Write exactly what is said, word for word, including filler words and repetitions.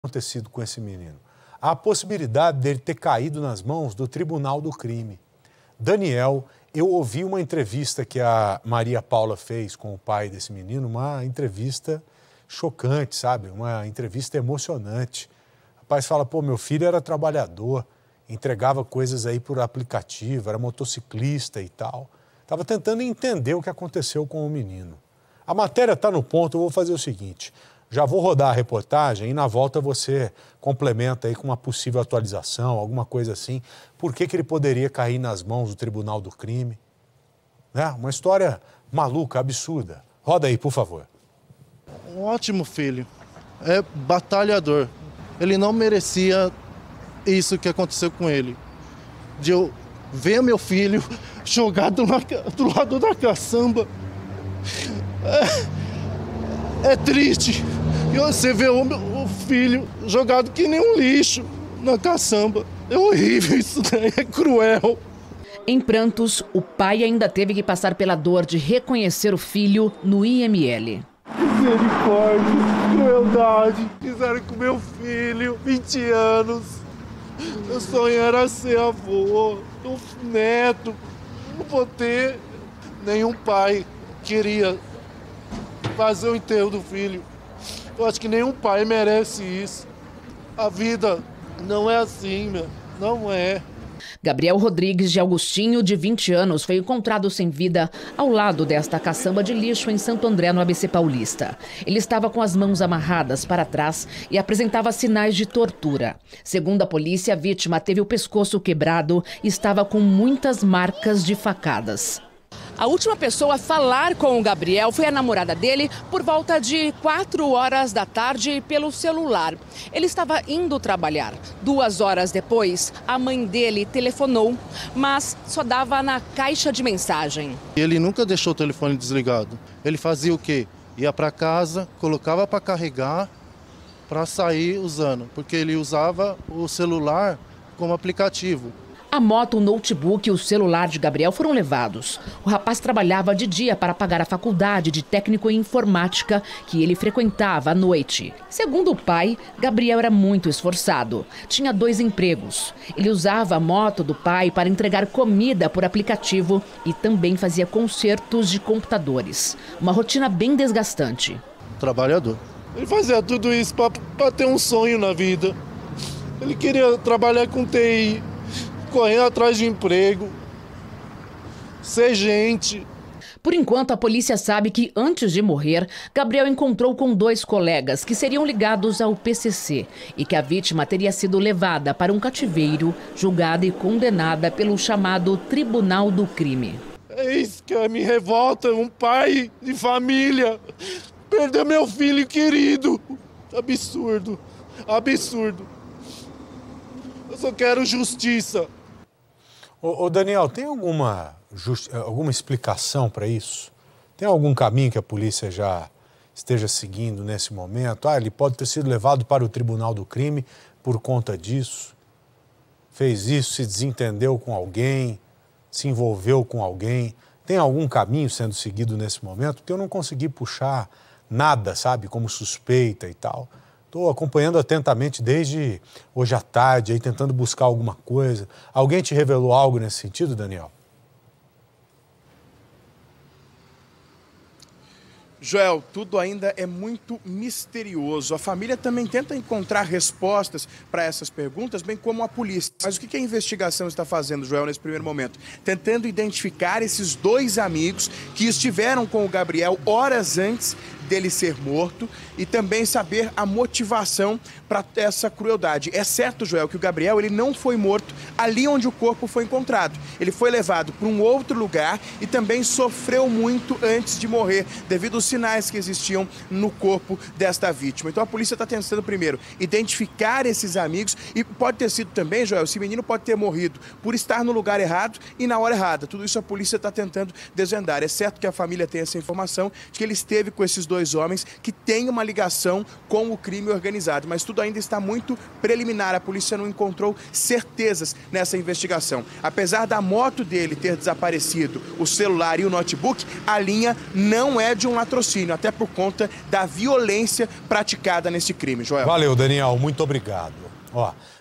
acontecido com esse menino? Há a possibilidade dele ter caído nas mãos do Tribunal do Crime. Daniel, eu ouvi uma entrevista que a Maria Paula fez com o pai desse menino, uma entrevista chocante, sabe? Uma entrevista emocionante. O rapaz fala, pô, meu filho era trabalhador, entregava coisas aí por aplicativo, era motociclista e tal. Estava tentando entender o que aconteceu com o menino. A matéria está no ponto, eu vou fazer o seguinte, já vou rodar a reportagem e na volta você complementa aí com uma possível atualização, alguma coisa assim. Por que que ele poderia cair nas mãos do Tribunal do Crime? Né? Uma história maluca, absurda. Roda aí, por favor. Um ótimo filho. É batalhador. Ele não merecia isso que aconteceu com ele. De eu ver meu filho jogado na, do lado da caçamba. É, é triste. E você vê o, o filho jogado que nem um lixo na caçamba. É horrível isso daí, é cruel. Em prantos, o pai ainda teve que passar pela dor de reconhecer o filho no I M L. Misericórdia, crueldade. Fizeram com meu filho, vinte anos. Meu sonho era ser avô, um neto. Não vou ter. Nenhum pai queria fazer o enterro do filho. Eu acho que nenhum pai merece isso. A vida não é assim, meu. Não é. Gabriel Rodrigues de Augustinho, de vinte anos, foi encontrado sem vida ao lado desta caçamba de lixo em Santo André, no A B C Paulista. Ele estava com as mãos amarradas para trás e apresentava sinais de tortura. Segundo a polícia, a vítima teve o pescoço quebrado e estava com muitas marcas de facadas. A última pessoa a falar com o Gabriel foi a namorada dele por volta de quatro horas da tarde pelo celular. Ele estava indo trabalhar. Duas horas depois, a mãe dele telefonou, mas só dava na caixa de mensagem. Ele nunca deixou o telefone desligado. Ele fazia o quê? Ia para casa, colocava para carregar, para sair usando, porque ele usava o celular como aplicativo. A moto, o notebook e o celular de Gabriel foram levados. O rapaz trabalhava de dia para pagar a faculdade de técnico em informática que ele frequentava à noite. Segundo o pai, Gabriel era muito esforçado. Tinha dois empregos. Ele usava a moto do pai para entregar comida por aplicativo e também fazia consertos de computadores. Uma rotina bem desgastante. Trabalhador. Ele fazia tudo isso para ter um sonho na vida. Ele queria trabalhar com T I. Correr atrás de emprego, ser gente. Por enquanto, a polícia sabe que, antes de morrer, Gabriel encontrou com dois colegas que seriam ligados ao P C C e que a vítima teria sido levada para um cativeiro, julgada e condenada pelo chamado Tribunal do Crime. É isso que me revolta, um pai de família, perder meu filho querido. Absurdo, absurdo. Eu só quero justiça. Ô, ô Daniel, tem alguma, justi- alguma explicação para isso? Tem algum caminho que a polícia já esteja seguindo nesse momento? Ah, ele pode ter sido levado para o Tribunal do Crime por conta disso? Fez isso, se desentendeu com alguém, se envolveu com alguém? Tem algum caminho sendo seguido nesse momento? Porque eu não consegui puxar nada, sabe, como suspeita e tal. Estou acompanhando atentamente desde hoje à tarde, aí tentando buscar alguma coisa. Alguém te revelou algo nesse sentido, Daniel? Joel, tudo ainda é muito misterioso. A família também tenta encontrar respostas para essas perguntas, bem como a polícia. Mas o que a investigação está fazendo, Joel, nesse primeiro momento? Tentando identificar esses dois amigos que estiveram com o Gabriel horas antes dele ser morto e também saber a motivação para essa crueldade. É certo, Joel, que o Gabriel ele não foi morto ali onde o corpo foi encontrado. Ele foi levado para um outro lugar e também sofreu muito antes de morrer, devido aos sinais que existiam no corpo desta vítima. Então a polícia está tentando primeiro identificar esses amigos e pode ter sido também, Joel, esse menino pode ter morrido por estar no lugar errado e na hora errada. Tudo isso a polícia está tentando desvendar. É certo que a família tem essa informação de que ele esteve com esses dois dois homens que têm uma ligação com o crime organizado. Mas tudo ainda está muito preliminar. A polícia não encontrou certezas nessa investigação. Apesar da moto dele ter desaparecido, o celular e o notebook, a linha não é de um latrocínio, até por conta da violência praticada nesse crime. Joel. Valeu, Daniel. Muito obrigado. Ó.